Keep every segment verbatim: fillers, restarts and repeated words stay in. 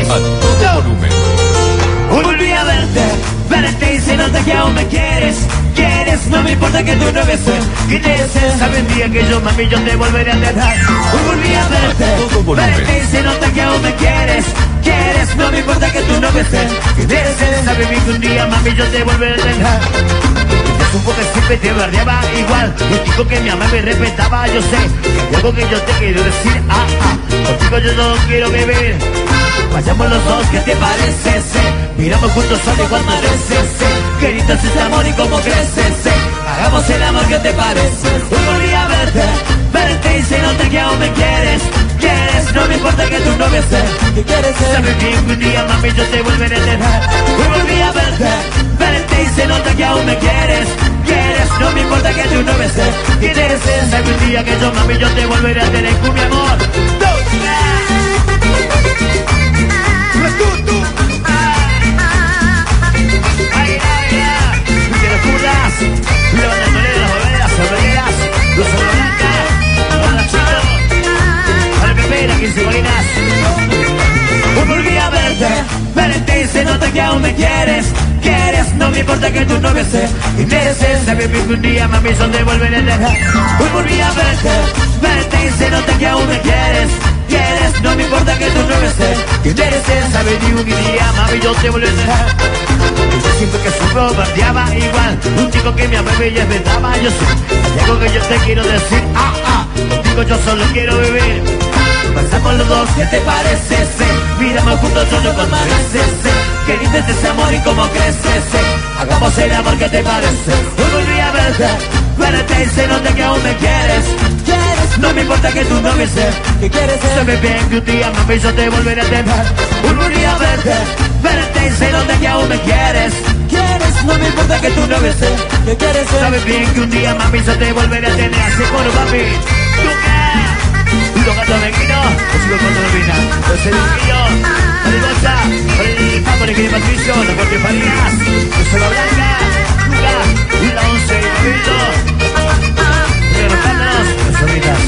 a todo volumen. Hoy volví a verte, verte y se nota que aún me quieres. Quieres, no me importa que tú no me seas. ¿Quién eres? Sabe el día que yo, mami, yo te volveré a dejar. Hoy volví a verte, verte y se nota que aún me quieres. Quieres, no me importa que tú no me seas. ¿Quién eres? Sabe bien que un día, mami, yo te volveré a dejar. Supo que siempre te bardeaba igual. Lo digo que mi mamá me respetaba. Yo sé que hay algo que yo te quiero decir. Ah, ah, contigo yo no quiero beber. Vayamos los dos, ¿qué te parece? Sí. Miramos juntos solo y cuando amanece. Sí. Querido es este amor y cómo crece. Sí. Hagamos el amor, ¿qué te parece? Hoy volví a verte, verte y se nota que aún me quieres. Quieres, no me importa que tú no me seas. ¿Qué quieres ser? Sabes bien que un día, mami, yo te volveré a tener. Hoy volví a verte, verte y se nota que aún me quieres. Quieres, no me importa que tú no me seas. ¿Quién eres? Sabes un día que yo, mami, yo te volveré a tener con mi amor. Ay, ay, ay, te lo juras. Levantándole las boleras, sombreras, los ojos blancas, con las chicas, a la primera, quince bolinas. Hoy volví a verte, verte y se nota que aún me quieres. Quieres, no me importa que tú no me seas. Y mereces, sabes bien que un día, mami, yo te volveré a dejar. Hoy volví a verte, verte y se nota que aún me quieres. Quieres, no me importa que tú no me seas. Y mereces, sabes bien que un día, mami, yo te volveré a dejar. Yo siempre que supo, bardeaba igual. Un chico que me amaba y ya me daba, yo sé. Hay algo que yo te quiero decir, ah, ah. Contigo yo solo quiero vivir. Pasamos los dos, ¿qué te parece? Sí. Miramos juntos solo con amanece. Sí. Querido es ese amor y cómo crece. Sí. Hagamos el amor, ¿qué te parece? Hoy volví a verte, verte y se nota que aún me quieres. Quieres, no me importa que tú no me seas. ¿Qué quieres ser? Sabe bien que un día, mami, yo te volveré a tener. Hoy volví a verte, verte y se nota que aún me quieres. Quieres, no me importa que tú no me seas. ¿Qué quieres ser? Sabe bien que un día, mami, yo te volveré a tener. Así por papi, ¿tú qué? Los gatos de Quino, los chicos cuando lo vina, los sedillos, Marigosa, Marigosa, Marigosa, Patricio, los Cortes Farías, los Sola Blanca, Luca, la once y Pabillo, los Carlos, los Solitas.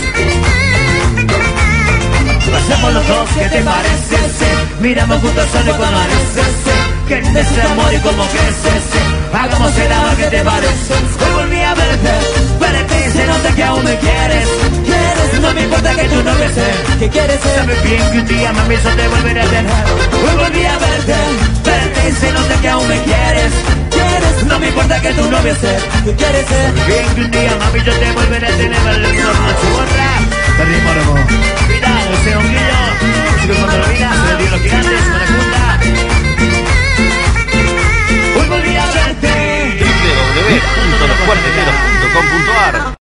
Pasemos los dos, ¿qué te parece? Sí. Miramos juntos solo cuando amanece. Sí. Querido ese amor y cómo crece. Sí. Hagamos el amor, ¿qué te parece? Hoy volví a verte, verte y se nota que aún me quieres. Quieres, no me importa que tú no me seas. ¿Qué quieres ser? Sabes bien que un día, mami, yo te volveré a tener. Hoy volví a verte, verte y se nota que aún me quieres. Quieres, no me importa que tú no me seas. ¿Qué quieres ser? Sabes bien que un día, mami, yo te volveré a tener. Vale, el ritmo, no chuborra, el ritmo, no. Mira, ese honguillo, chicos, cuando lo miras, se le dio los gigantes.